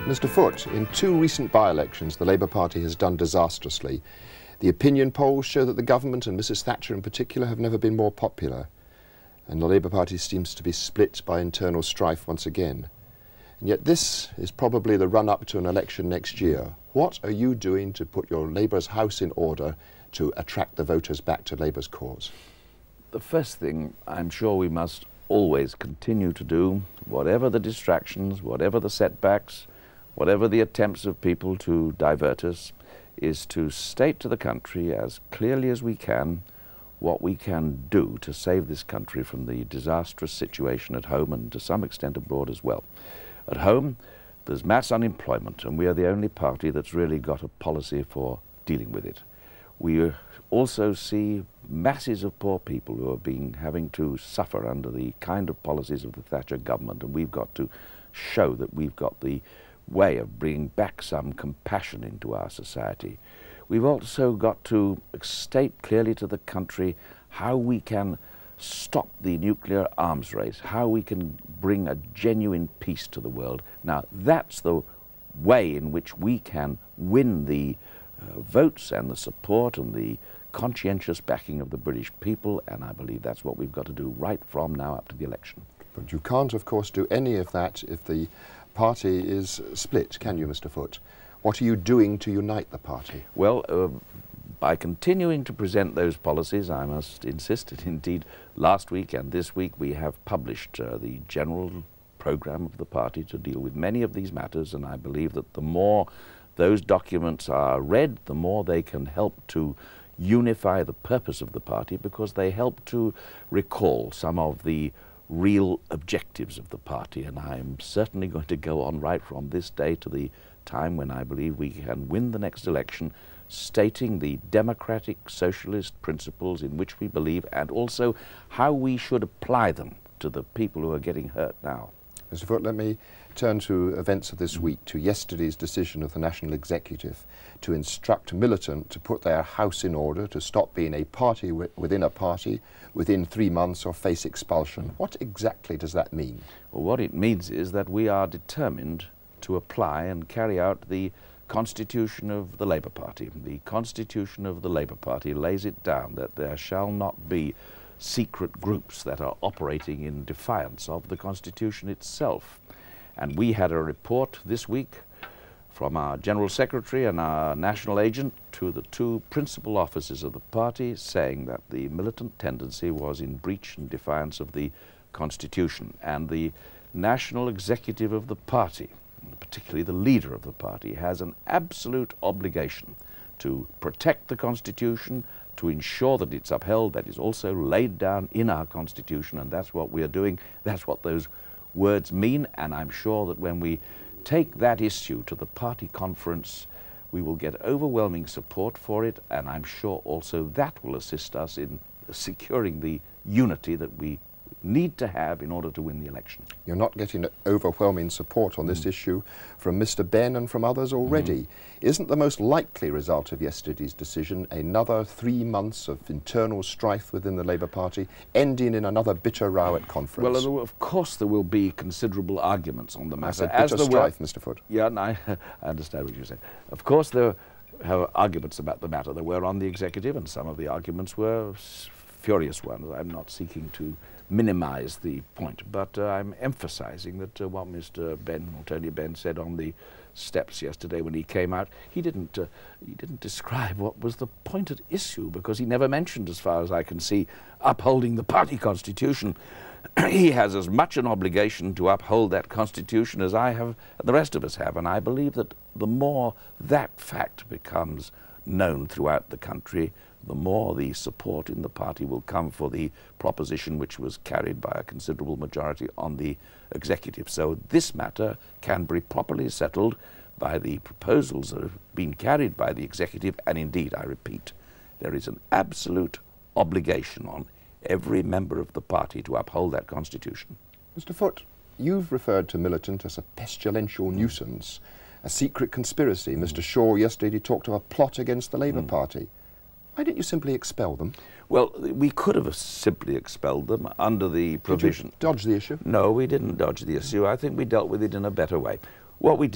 Mr. Foote, in two recent by-elections, the Labour Party has done disastrously. The opinion polls show that the government, and Mrs Thatcher in particular, have never been more popular. And the Labour Party seems to be split by internal strife once again. And yet this is probably the run-up to an election next year. What are you doing to put your Labour's house in order to attract the voters back to Labour's cause? The first thing I'm sure we must always continue to do, whatever the distractions, whatever the setbacks, whatever the attempts of people to divert us, is to state to the country as clearly as we can what we can do to save this country from the disastrous situation at home and to some extent abroad as well. At home, there's mass unemployment, and we are the only party that's really got a policy for dealing with it. We also see masses of poor people who are having to suffer under the kind of policies of the Thatcher government, and we've got to show that we've got the way of bringing back some compassion into our society. We've also got to state clearly to the country how we can stop the nuclear arms race, how we can bring a genuine peace to the world. Now, that's the way in which we can win the votes and the support and the conscientious backing of the British people, and I believe that's what we've got to do right from now up to the election. But you can't, of course, do any of that if the party is split, can you, Mr. Foote? What are you doing to unite the party? Well, by continuing to present those policies, I must insist that indeed last week and this week we have published the general programme of the party to deal with many of these matters, and I believe that the more those documents are read, the more they can help to unify the purpose of the party, because they help to recall some of the real objectives of the party. And I'm certainly going to go on right from this day to the time when I believe we can win the next election, stating the democratic socialist principles in which we believe and also how we should apply them to the people who are getting hurt now. Mr. Foote, let me turn to events of this week, to yesterday's decision of the National Executive to instruct Militant to put their house in order, to stop being a party within a party within 3 months or face expulsion. What exactly does that mean? Well, what it means is that we are determined to apply and carry out the Constitution of the Labour Party. The Constitution of the Labour Party lays it down that there shall not be secret groups that are operating in defiance of the Constitution itself. And we had a report this week from our General Secretary and our National Agent to the two principal officers of the party, saying that the militant tendency was in breach and defiance of the Constitution. And the National Executive of the party, particularly the leader of the party, has an absolute obligation to protect the Constitution, to ensure that it's upheld. That is also laid down in our Constitution, and that's what we are doing. That's what those words mean, and I'm sure that when we take that issue to the party conference, we will get overwhelming support for it, and I'm sure also that will assist us in securing the unity that we need to have in order to win the election. You're not getting overwhelming support on this issue from Mr. Benn and from others already. Isn't the most likely result of yesterday's decision another 3 months of internal strife within the Labour Party, ending in another bitter row at conference? Well, of course there will be considerable arguments on the matter. I said bitter strife, Mr. Foote. Yeah, no, I understand what you said. Of course there are arguments about the matter. There were on the executive, and some of the arguments were furious ones. I'm not seeking to minimize the point, but I'm emphasizing that what Mr. Tony Benn said on the steps yesterday when he came out, he didn't describe what was the point at issue, because he never mentioned, as far as I can see, upholding the party constitution. He has as much an obligation to uphold that constitution as I have, and the rest of us have, and I believe that the more that fact becomes known throughout the country, the more the support in the party will come for the proposition which was carried by a considerable majority on the executive. So this matter can be properly settled by the proposals that have been carried by the executive, and indeed, I repeat, there is an absolute obligation on every member of the party to uphold that constitution. Mr. Foote, you've referred to Militant as a pestilential nuisance, a secret conspiracy. Mr. Shaw yesterday talked of a plot against the Labour Party. Why didn't you simply expel them? Well, we could have simply expelled them under the provision. Did you dodge the issue? No, we didn't dodge the issue. I think we dealt with it in a better way. What we did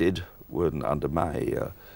under my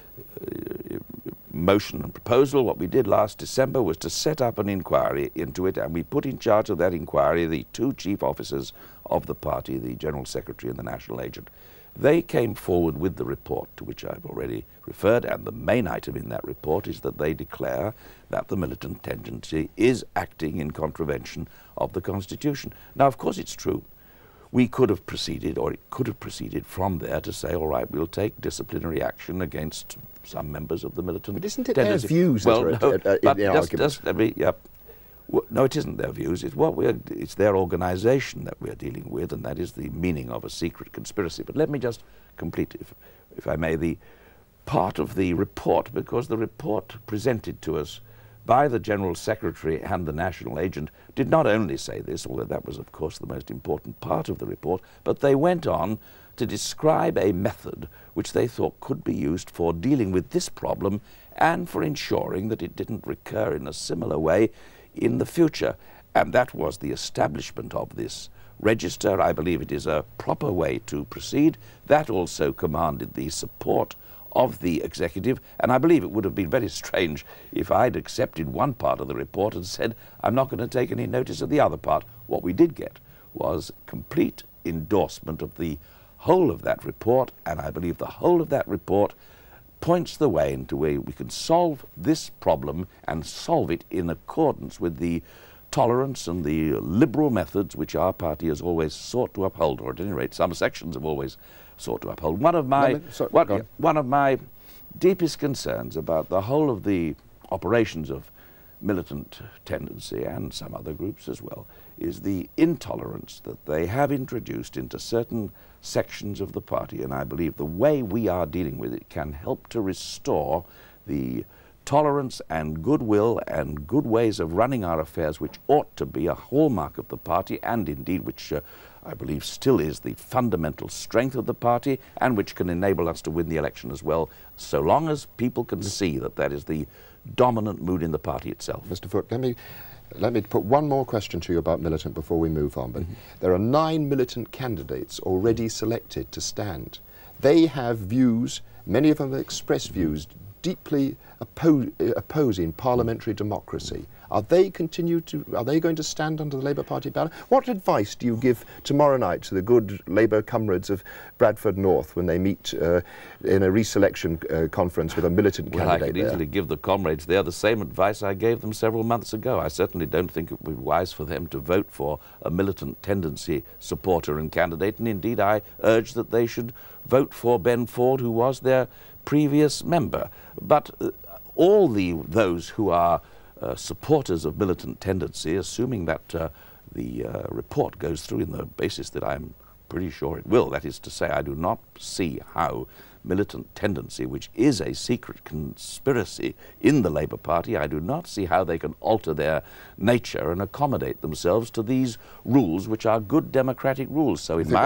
motion and proposal, what we did last December was to set up an inquiry into it, and we put in charge of that inquiry the two chief officers of the party, the General Secretary and the National Agent. They came forward with the report to which I've already referred, and the main item in that report is that they declare that the militant tendency is acting in contravention of the Constitution. Now, of course, it's true. We could have proceeded, or it could have proceeded from there to say, all right, we'll take disciplinary action against some members of the militant But isn't it tendency. their views that are in the argument? No, it isn't their views. It's their organisation that we're dealing with, and that is the meaning of a secret conspiracy. But let me just complete, if I may, the part of the report, because the report presented to us by the General Secretary and the National Agent did not only say this, although that was, of course, the most important part of the report, but they went on to describe a method which they thought could be used for dealing with this problem and for ensuring that it didn't recur in a similar way in the future. And that was the establishment of this register. I believe it is a proper way to proceed. That also commanded the support of the executive, and I believe it would have been very strange if I'd accepted one part of the report and said, I'm not going to take any notice of the other part. What we did get was complete endorsement of the whole of that report, and I believe the whole of that report points the way into where we can solve this problem and solve it in accordance with the tolerance and the liberal methods which our party has always sought to uphold, or at any rate some sections have always sought to uphold. One of my deepest concerns about the whole of the operations of militant tendency, and some other groups as well, is the intolerance that they have introduced into certain sections of the party, and I believe the way we are dealing with it can help to restore the tolerance and goodwill and good ways of running our affairs, which ought to be a hallmark of the party, and indeed which I believe still is the fundamental strength of the party, and which can enable us to win the election as well, so long as people can see that that is the dominant mood in the party itself. Mr. Foote, let me put one more question to you about militant before we move on. But there are 9 militant candidates already selected to stand. They have views, many of them have expressed views deeply opposing parliamentary democracy. Are they going to stand under the Labour Party banner? What advice do you give tomorrow night to the good Labour comrades of Bradford North when they meet in a reselection conference with a militant candidate I could easily give the comrades there the same advice I gave them several months ago. I certainly don't think it would be wise for them to vote for a militant tendency supporter and candidate, and indeed I urge that they should vote for Ben Ford, who was their previous member. But all those who are supporters of militant tendency, assuming that the report goes through in the basis that I'm pretty sure it will, that is to say, I do not see how militant tendency, which is a secret conspiracy in the Labour Party, I do not see how they can alter their nature and accommodate themselves to these rules, which are good democratic rules. So in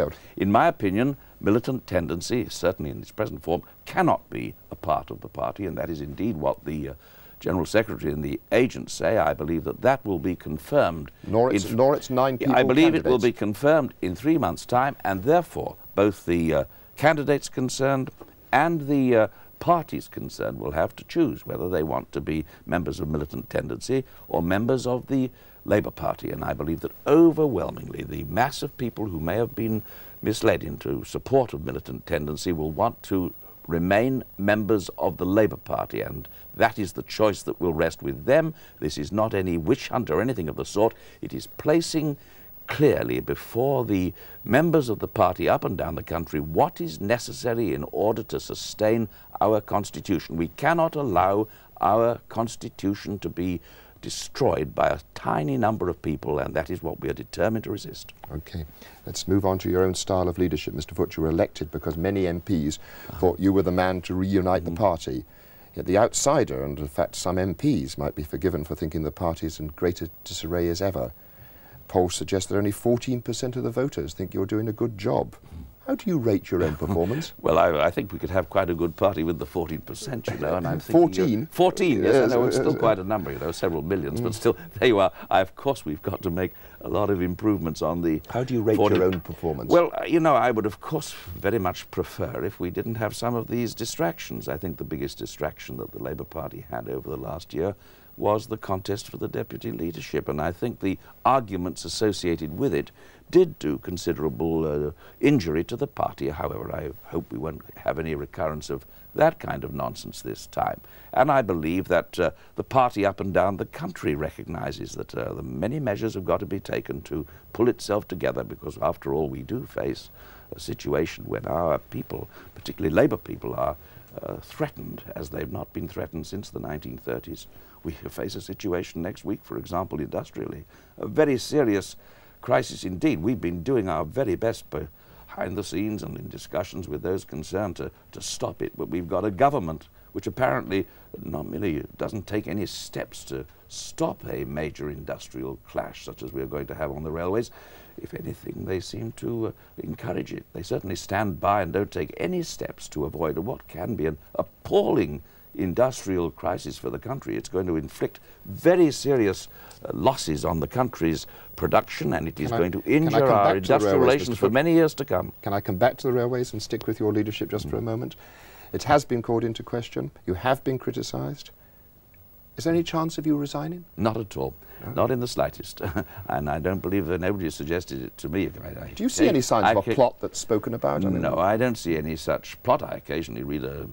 my opinion, militant tendency, certainly in its present form, cannot be a part of the party, and that is indeed what the General Secretary and the agents say. I believe that that will be confirmed. Nor its 9 people I believe candidates. It will be confirmed in 3 months' time, and therefore both the candidates concerned and the parties concerned will have to choose whether they want to be members of militant tendency or members of the Labour Party. And I believe that overwhelmingly the mass of people who may have been misled into support of militant tendency will want to remain members of the Labour Party, and that is the choice that will rest with them. This is not any witch hunt or anything of the sort. It is placing clearly before the members of the party up and down the country what is necessary in order to sustain our Constitution. We cannot allow our Constitution to be destroyed by a tiny number of people, and that is what we are determined to resist. Okay, let's move on to your own style of leadership. Mr. Foote, you were elected because many MPs thought you were the man to reunite the party. Yet the outsider, and in fact some MPs, might be forgiven for thinking the party is in greater disarray as ever. Polls suggest that only 14% of the voters think you're doing a good job. How do you rate your own performance? Well, I think we could have quite a good party with the 14%, you know, and I'm thinking... 14? 14, yes, I know, it's still quite a number, you know, several millions, but still, there you are. Of course, we've got to make a lot of improvements on the... How do you rate your own performance? Well, you know, I would, of course, very much prefer if we didn't have some of these distractions. I think the biggest distraction that the Labour Party had over the last year was the contest for the deputy leadership, and I think the arguments associated with it did do considerable injury to the party. However, I hope we won't have any recurrence of that kind of nonsense this time. And I believe that the party up and down the country recognises that the many measures have got to be taken to pull itself together, because after all we do face a situation when our people, particularly Labour people, are threatened as they've not been threatened since the 1930s. We face a situation next week, for example, industrially, a very serious crisis indeed. We've been doing our very best behind the scenes and in discussions with those concerned to stop it, but we've got a government which apparently not merely doesn't take any steps to stop a major industrial clash such as we're going to have on the railways. If anything, they seem to encourage it. They certainly stand by and don't take any steps to avoid what can be an appalling industrial crisis for the country. It's going to inflict very serious losses on the country's production, and it is going to injure our industrial relations for many years to come. Can I come back to the railways and stick with your leadership just for a moment? It has been called into question. You have been criticised. Is there any chance of you resigning? Not at all. No. Not in the slightest. And I don't believe that nobody has suggested it to me. Do you see any signs of a plot that's spoken about? No, I don't see any such plot. I occasionally read a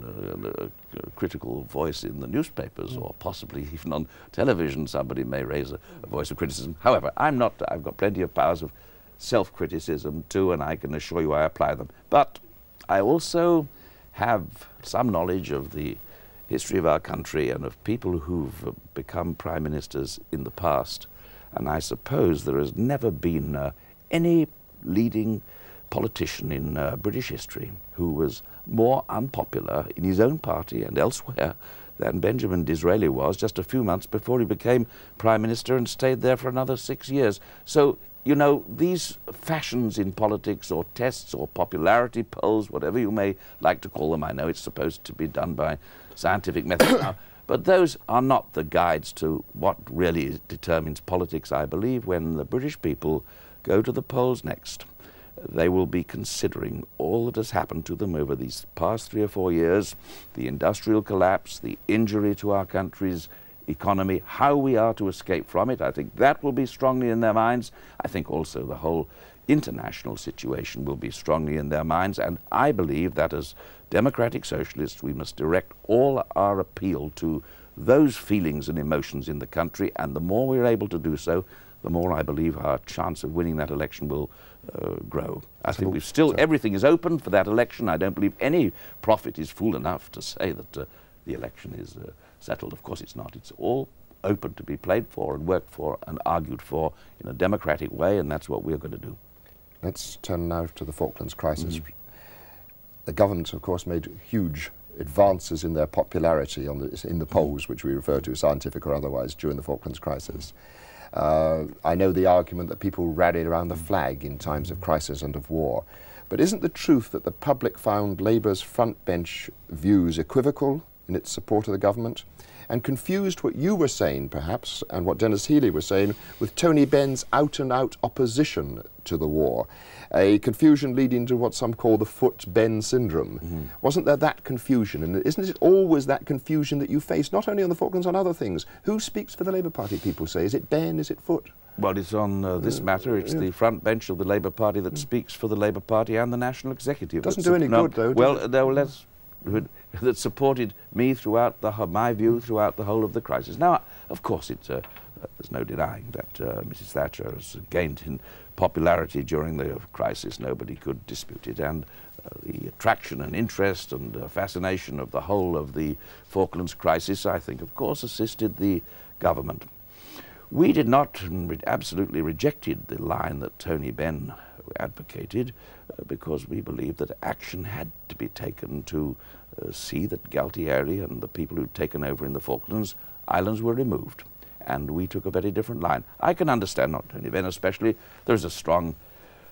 critical voice in the newspapers, or possibly even on television somebody may raise a voice of criticism. However, I've got plenty of powers of self-criticism too, and I can assure you I apply them. But I also have some knowledge of the history of our country and of people who've become prime ministers in the past, and I suppose there has never been any leading politician in British history who was more unpopular in his own party and elsewhere than Benjamin Disraeli was just a few months before he became prime minister and stayed there for another 6 years. So, you know, these fashions in politics, or tests, or popularity polls, whatever you may like to call them, I know it's supposed to be done by scientific methods now, but those are not the guides to what really determines politics. I believe when the British people go to the polls next, they will be considering all that has happened to them over these past 3 or 4 years, the industrial collapse, the injury to our country's economy, how we are to escape from it. I think that will be strongly in their minds. I think also the whole international situation will be strongly in their minds, and I believe that as democratic socialists we must direct all our appeal to those feelings and emotions in the country, and the more we're able to do so, the more I believe our chance of winning that election will grow. I think we've still, everything is open for that election. I don't believe any prophet is fool enough to say that the election is settled. Of course it's not. It's all open to be played for and worked for and argued for in a democratic way, and that's what we're going to do. Let's turn now to the Falklands crisis. The government, of course, made huge advances in their popularity in the polls, which we refer to, scientific or otherwise, during the Falklands crisis. I know the argument that people rallied around the flag in times of crisis and of war. But isn't the truth that the public found Labour's front bench views equivocal in its support of the government, and confused what you were saying, perhaps, and what Dennis Healey was saying, with Tony Benn's out-and-out opposition to the war, a confusion leading to what some call the Foot-Ben syndrome? Wasn't there that confusion, and isn't it always that confusion that you face, not only on the Falklands, on other things? Who speaks for the Labour Party, people say? Is it Ben, is it Foot? Well, it's on this matter, it's the front bench of the Labour Party that speaks for the Labour Party and the National Executive. Doesn't do any good, though, well, let's that supported me throughout my view throughout the whole of the crisis. Now, of course, there's no denying that Mrs. Thatcher has gained in popularity during the crisis. Nobody could dispute it, and the attraction and interest and fascination of the whole of the Falklands crisis, I think, of course, assisted the government. We did not absolutely rejected the line that Tony Benn advocated because we believed that action had to be taken to see that Galtieri and the people who'd taken over in the Falklands Islands were removed. And we took a very different line. I can understand, not Tony Benn especially, there's a strong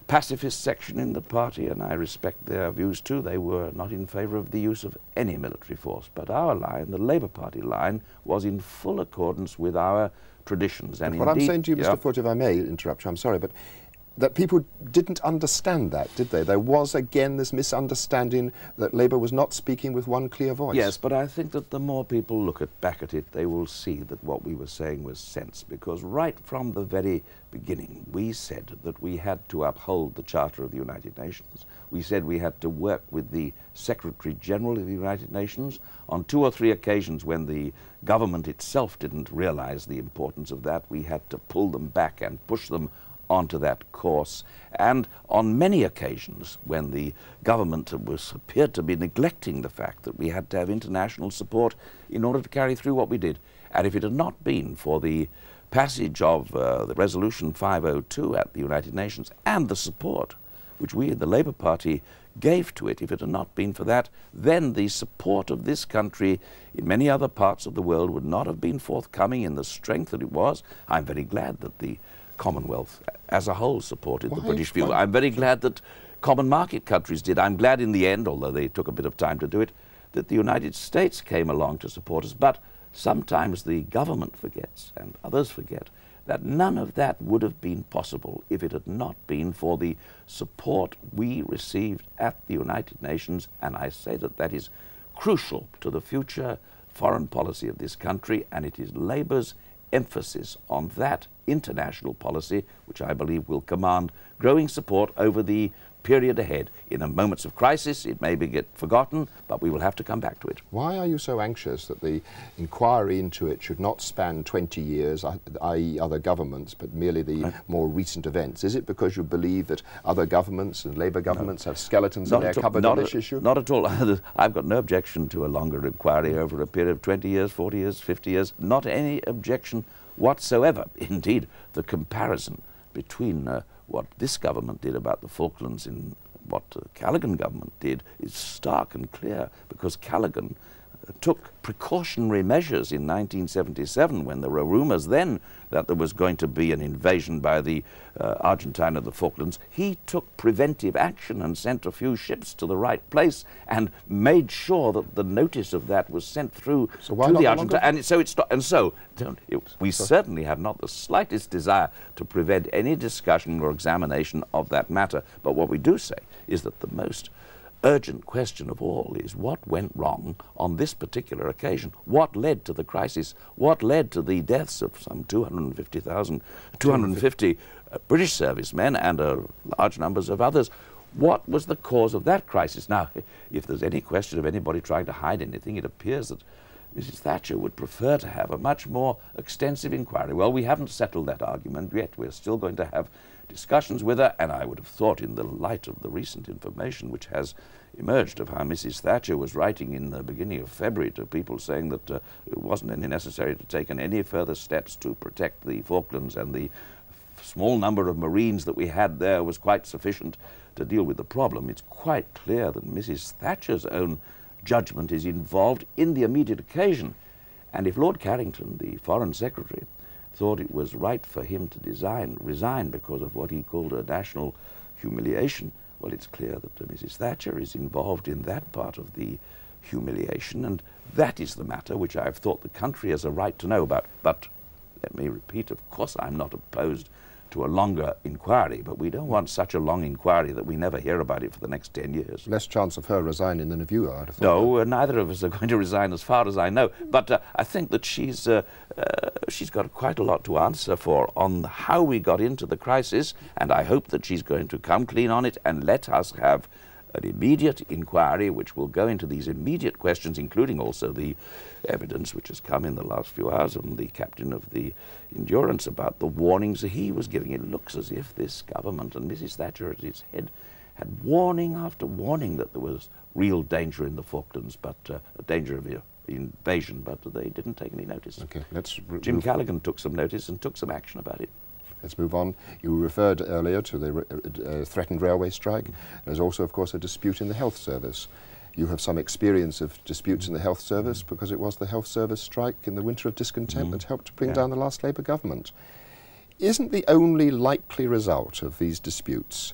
pacifist section in the party, and I respect their views too. They were not in favour of the use of any military force. But our line, the Labour Party line, was in full accordance with our traditions. And what I'm saying to you, Mr. Foote, if I may interrupt you, I'm sorry, but that people didn't understand that, did they? There was, again, this misunderstanding that Labour was not speaking with one clear voice. Yes, but I think that the more people look back at it, they will see that what we were saying was sense, because right from the very beginning, we said that we had to uphold the Charter of the United Nations. We said we had to work with the Secretary-General of the United Nations. On 2 or 3 occasions when the government itself didn't realize the importance of that, we had to pull them back and push them onto that course. And on many occasions when the government appeared to be neglecting the fact that we had to have international support in order to carry through what we did. And if it had not been for the passage of the Resolution 502 at the United Nations and the support which we in the Labour Party gave to it, if it had not been for that, then the support of this country in many other parts of the world would not have been forthcoming in the strength that it was. I'm very glad that the Commonwealth as a whole supported the British view. I'm very glad that common market countries did. I'm glad in the end, although they took a bit of time to do it, that the United States came along to support us. But sometimes the government forgets, and others forget, that none of that would have been possible if it had not been for the support we received at the United Nations. And I say that that is crucial to the future foreign policy of this country, and it is Labour's emphasis on that international policy which I believe will command growing support over the period ahead. In moments of crisis it may get forgotten, but we will have to come back to it. Why are you so anxious that the inquiry into it should not span 20 years, i.e. other governments, but merely the more recent events? Is it because you believe that other governments and Labour governments have skeletons in their cupboard on this issue? Not at all. I've got no objection to a longer inquiry over a period of 20 years, 40 years, 50 years. Not any objection whatsoever. Indeed, the comparison between what this government did about the Falklands and what the Callaghan government did is stark and clear, because Callaghan took precautionary measures in 1977 when there were rumours then that there was going to be an invasion by the Argentine of the Falklands. He took preventive action and sent a few ships to the right place and made sure that the notice of that was sent through to the Argentine. And we certainly have not the slightest desire to prevent any discussion or examination of that matter. But what we do say is that the most urgent question of all is what went wrong on this particular occasion. What led to the crisis? What led to the deaths of some 250 British servicemen and large numbers of others? What was the cause of that crisis? Now, if there's any question of anybody trying to hide anything, it appears that Mrs. Thatcher would prefer to have a much more extensive inquiry. Well, we haven't settled that argument yet. We're still going to have discussions with her, and I would have thought, in the light of the recent information which has emerged of how Mrs. Thatcher was writing in the beginning of February to people saying that it wasn't any necessary to take any further steps to protect the Falklands, and the small number of Marines that we had there was quite sufficient to deal with the problem. It's quite clear that Mrs. Thatcher's own judgment is involved in the immediate occasion. And if Lord Carrington, the Foreign Secretary, thought it was right for him to resign because of what he called a national humiliation, well, it's clear that Mrs. Thatcher is involved in that part of the humiliation, and that is the matter which I've thought the country has a right to know about. But let me repeat, of course I'm not opposed to a longer inquiry, but we don't want such a long inquiry that we never hear about it for the next 10 years. Less chance of her resigning than of you, I'd have thought. No, neither of us are going to resign as far as I know, but I think that she's got quite a lot to answer for on how we got into the crisis, and I hope that she's going to come clean on it and let us have an immediate inquiry which will go into these immediate questions, including also the evidence which has come in the last few hours from the captain of the Endurance about the warnings that he was giving. It looks as if this government and Mrs. Thatcher at its head had warning after warning that there was real danger in the Falklands, but a danger of invasion, but they didn't take any notice. Okay, Jim Callaghan took some notice and took some action about it. Let's move on. You referred earlier to the threatened railway strike. There's also, of course, a dispute in the health service. You have some experience of disputes in the health service because it was the health service strike in the winter of discontent that helped to bring down the last Labour government. Isn't the only likely result of these disputes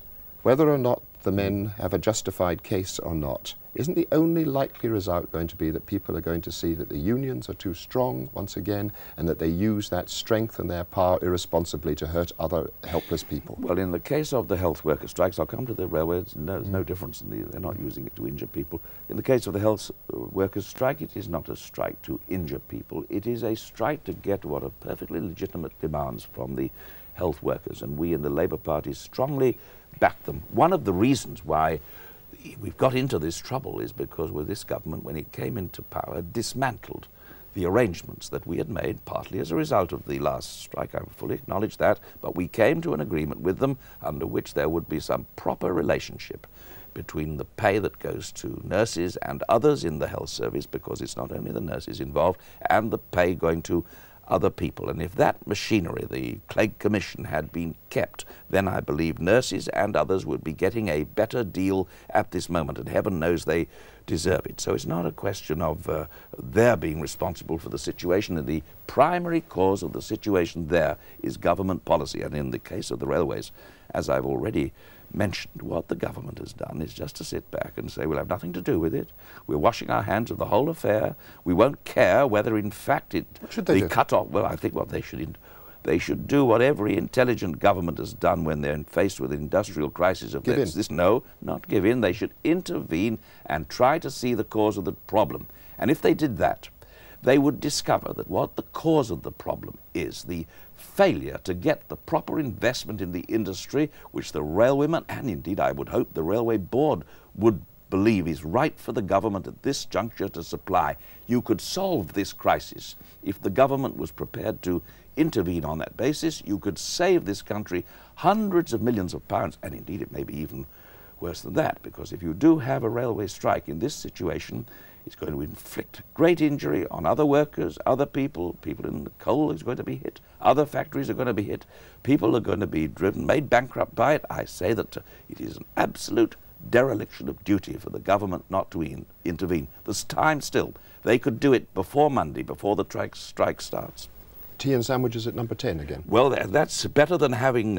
Whether or not the men have a justified case or not, isn't the only likely result going to be that people are going to see that the unions are too strong once again, and that they use that strength and their power irresponsibly to hurt other helpless people? Well, in the case of the health worker strikes, I'll come to the railways, there's no difference. They're not using it to injure people. In the case of the health workers strike, it is not a strike to injure people. It is a strike to get what are perfectly legitimate demands from the health workers, and we in the Labour Party strongly back them. One of the reasons why we've got into this trouble is because with this government, when it came into power, dismantled the arrangements that we had made, partly as a result of the last strike. I fully acknowledge that, but we came to an agreement with them under which there would be some proper relationship between the pay that goes to nurses and others in the health service, because it's not only the nurses involved, and the pay going to other people. And if that machinery, the Clegg Commission, had been kept, then I believe nurses and others would be getting a better deal at this moment, and heaven knows they deserve it. So it's not a question of their being responsible for the situation, and the primary cause of the situation there is government policy. And in the case of the railways, as I've already mentioned, what the government has done is just to sit back and say, we'll have nothing to do with it. We're washing our hands of the whole affair. We won't care whether in fact What should they do? cut off. Well, I think what they should do what every intelligent government has done when they're faced with an industrial crisis of this. No, not give in. They should intervene and try to see the cause of the problem. And if they did that, they would discover that what the cause of the problem is, the failure to get the proper investment in the industry, which the railwaymen, and indeed I would hope the Railway Board, would believe is right for the government at this juncture to supply. You could solve this crisis if the government was prepared to intervene on that basis. You could save this country hundreds of millions of pounds, and indeed it may be even worse than that, because if you do have a railway strike in this situation, it's going to inflict great injury on other workers, other people. People in the coal is going to be hit. Other factories are going to be hit. People are going to be made bankrupt by it. I say that it is an absolute dereliction of duty for the government not to intervene. There's time still. They could do it before Monday, before the strike starts. Tea and sandwiches at number 10 again. Well, that's better than having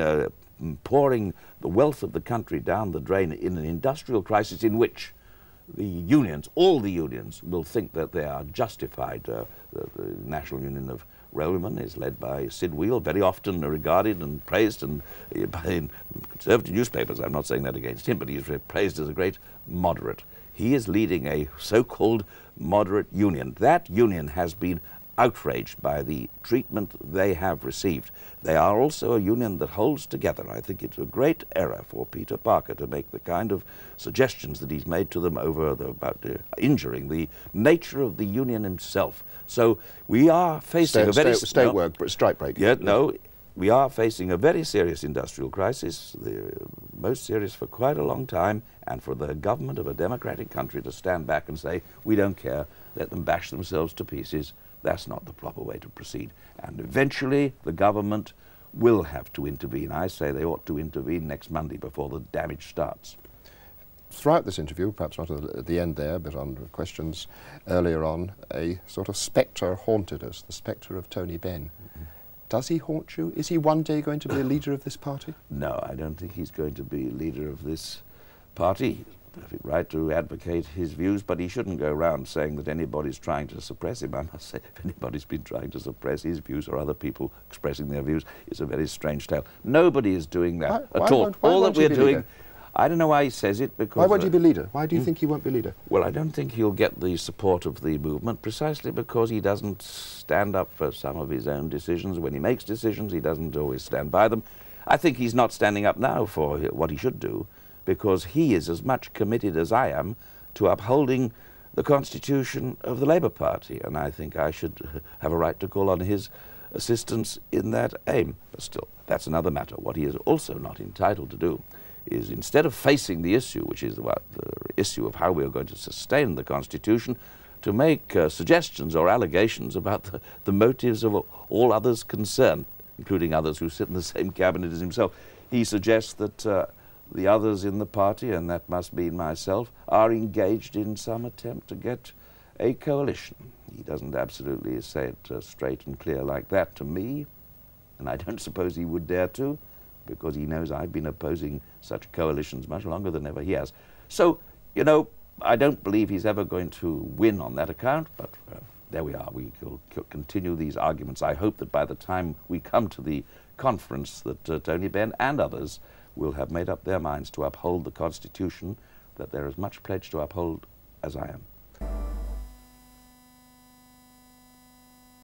pouring the wealth of the country down the drain in an industrial crisis in which the unions, all the unions, will think that they are justified. The National Union of Railwaymen is led by Sid Wheel, very often regarded and praised in conservative newspapers. I'm not saying that against him, but he's praised as a great moderate. He is leading a so-called moderate union. That union has been outraged by the treatment they have received. They are also a union that holds together. I think it's a great error for Peter Parker to make the kind of suggestions that he's made to them about injuring the nature of the union himself. So we are facing strike break. Yeah, no, we are facing a very serious industrial crisis, the most serious for quite a long time, and for the government of a democratic country to stand back and say, we don't care, let them bash themselves to pieces. That's not the proper way to proceed. And eventually the government will have to intervene. I say they ought to intervene next Monday before the damage starts. Throughout this interview, perhaps not at the end there, but on questions earlier on, a sort of spectre haunted us, the spectre of Tony Benn. Does he haunt you? Is he one day going to be a leader of this party? No, I don't think he's going to be leader of this party. Perfect right to advocate his views, but he shouldn't go around saying that anybody's trying to suppress him. I must say, if anybody's been trying to suppress his views or other people expressing their views, it's a very strange tale. Nobody is doing that at all. All that we're doing, I don't know why he says it, because... Why won't he be leader? Why do you think he won't be leader? Well, I don't think he'll get the support of the movement, precisely because he doesn't stand up for some of his own decisions. When he makes decisions, he doesn't always stand by them. I think he's not standing up now for what he should do, because he is as much committed as I am to upholding the constitution of the Labour Party, and I think I should have a right to call on his assistance in that aim. But still, that's another matter. What he is also not entitled to do is, instead of facing the issue, which is the issue of how we are going to sustain the constitution, to make suggestions or allegations about the motives of all others concerned, including others who sit in the same cabinet as himself. He suggests that the others in the party, and that must be myself, are engaged in some attempt to get a coalition. He doesn't absolutely say it straight and clear like that to me, and I don't suppose he would dare to, because he knows I've been opposing such coalitions much longer than ever he has. So, you know, I don't believe he's ever going to win on that account, but there we are. We will continue these arguments. I hope that by the time we come to the conference that Tony Benn and others will have made up their minds to uphold the Constitution, that they're as much pledged to uphold as I am.